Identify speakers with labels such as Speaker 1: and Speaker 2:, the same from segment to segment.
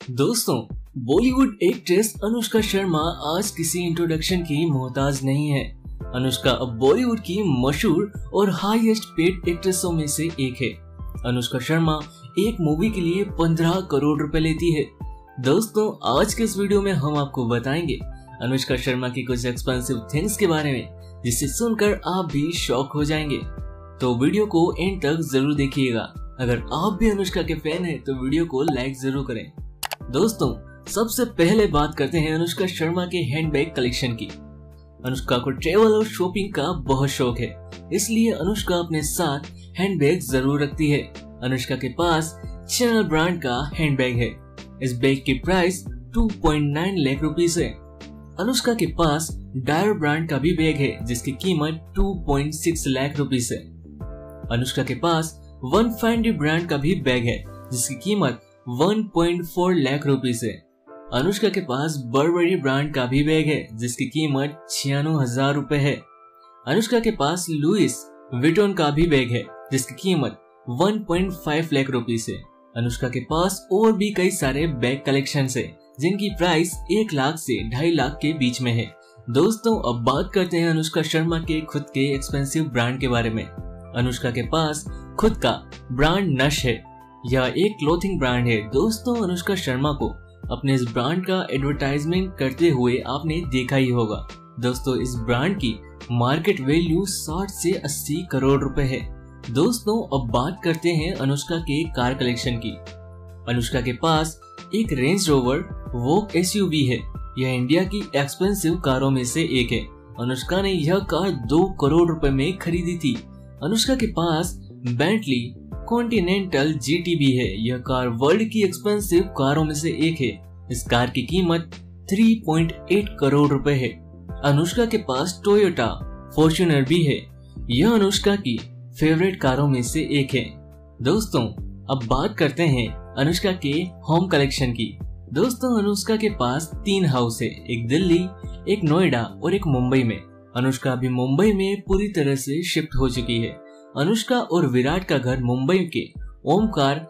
Speaker 1: दोस्तों, बॉलीवुड एक्ट्रेस अनुष्का शर्मा आज किसी इंट्रोडक्शन की मोहताज नहीं है। अनुष्का अब बॉलीवुड की मशहूर और हाईएस्ट पेड एक्ट्रेसों में से एक है। अनुष्का शर्मा एक मूवी के लिए 15 करोड़ रुपए लेती है। दोस्तों, आज के इस वीडियो में हम आपको बताएंगे अनुष्का शर्मा की कुछ एक्सपेंसिव थिंग्स के बारे में, जिसे सुनकर आप भी शॉक हो जाएंगे। तो वीडियो को एंड तक जरूर देखिएगा। अगर आप भी अनुष्का के फैन हैं तो वीडियो को लाइक जरूर करें। दोस्तों, सबसे पहले बात करते हैं अनुष्का शर्मा के हैंडबैग कलेक्शन की। अनुष्का को ट्रेवल और शॉपिंग का बहुत शौक है, इसलिए अनुष्का अपने साथ हैंडबैग जरूर रखती है। अनुष्का के पास चैनल ब्रांड का हैंडबैग है। इस बैग की प्राइस 2.9 लाख रुपीस है। अनुष्का के पास डायर ब्रांड का भी बैग है, जिसकी कीमत 2.6 लाख रुपीस है। अनुष्का के पास वन फाइंडी ब्रांड का भी बैग है, जिसकी कीमत 1.4 लाख रुपीस है। अनुष्का के पास बर्बरी ब्रांड का भी बैग है, जिसकी कीमत 96,000 रुपए है। अनुष्का के पास लुइस विटोन का भी बैग है, जिसकी कीमत 1.5 लाख रुपीस है। अनुष्का के पास और भी कई सारे बैग कलेक्शन है, जिनकी प्राइस 1 लाख से 2.5 लाख के बीच में है। दोस्तों, अब बात करते हैं अनुष्का शर्मा के खुद के एक्सपेंसिव ब्रांड के बारे में। अनुष्का के पास खुद का ब्रांड नश है। यह एक क्लोथिंग ब्रांड है। दोस्तों, अनुष्का शर्मा को अपने इस ब्रांड का एडवर्टाइजमेंट करते हुए आपने देखा ही होगा। दोस्तों, इस ब्रांड की मार्केट वैल्यू 60 से 80 करोड़ रुपए है। दोस्तों, अब बात करते हैं अनुष्का के कार कलेक्शन की। अनुष्का के पास एक रेंज रोवर वोक एसयूवी है। यह इंडिया की एक्सपेंसिव कारों में से एक है। अनुष्का ने यह कार 2 करोड़ रुपए में खरीदी थी। अनुष्का के पास बेंटली कॉन्टिनेंटल जीटी भी है। यह कार वर्ल्ड की एक्सपेंसिव कारों में से एक है। इस कार की कीमत 3.8 करोड़ रुपए है। अनुष्का के पास टोयोटा फॉर्च्यूनर भी है। यह अनुष्का की फेवरेट कारों में से एक है। दोस्तों, अब बात करते हैं अनुष्का के होम कलेक्शन की। दोस्तों, अनुष्का के पास 3 हाउस है, एक दिल्ली, एक नोएडा और एक मुंबई में। अनुष्का अभी मुंबई में पूरी तरह से शिफ्ट हो चुकी है। अनुष्का और विराट का घर मुंबई के ओमकार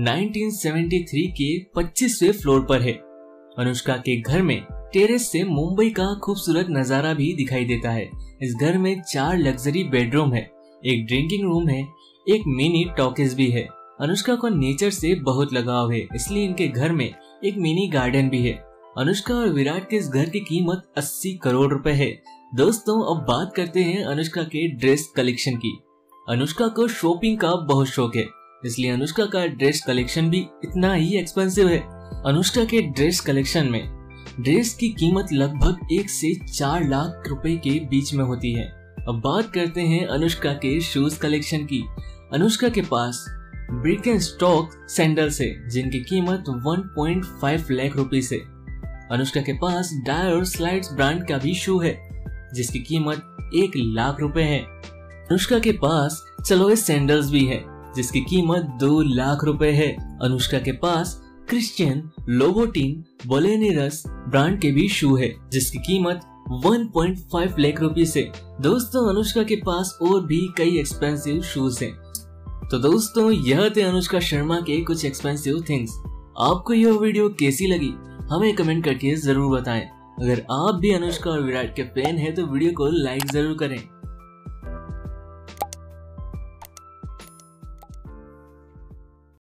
Speaker 1: 1973 के 25वें फ्लोर पर है। अनुष्का के घर में टेरेस से मुंबई का खूबसूरत नजारा भी दिखाई देता है। इस घर में 4 लग्जरी बेडरूम है, एक ड्रिंकिंग रूम है, एक मिनी टॉकीज भी है। अनुष्का को नेचर से बहुत लगाव है, इसलिए इनके घर में एक मिनी गार्डन भी है। अनुष्का और विराट के इस घर की कीमत 80 करोड़ रुपए है। दोस्तों, अब बात करते हैं अनुष्का के ड्रेस कलेक्शन की। अनुष्का को शॉपिंग का बहुत शौक है, इसलिए अनुष्का का ड्रेस कलेक्शन भी इतना ही एक्सपेंसिव है। अनुष्का के ड्रेस कलेक्शन में ड्रेस की कीमत लगभग 1 से 4 लाख रुपए के बीच में होती है। अब बात करते हैं अनुष्का के शूज कलेक्शन की। अनुष्का के पास ब्रिकेनस्टॉक सैंडल्स है, जिनकी कीमत 1.5 लाख रुपीस है। अनुष्का के पास डायर स्लाइड्स ब्रांड का भी शू है, जिसकी कीमत 1 लाख रुपए है। अनुष्का के पास चलोए सैंडल्स भी है, जिसकी कीमत 2 लाख रुपए है। अनुष्का के पास क्रिश्चियन लोबोटिन बोलेनेरस ब्रांड के भी शू है, जिसकी कीमत 1.5 लाख रुपीस है। दोस्तों, अनुष्का के पास और भी कई एक्सपेंसिव शूज हैं। तो दोस्तों, यह थे अनुष्का शर्मा के कुछ एक्सपेंसिव थिंग्स। आपको यह वीडियो कैसी लगी हमें कमेंट करके जरूर बताएं। अगर आप भी अनुष्का और विराट के फैन हैं तो वीडियो को लाइक जरूर करें।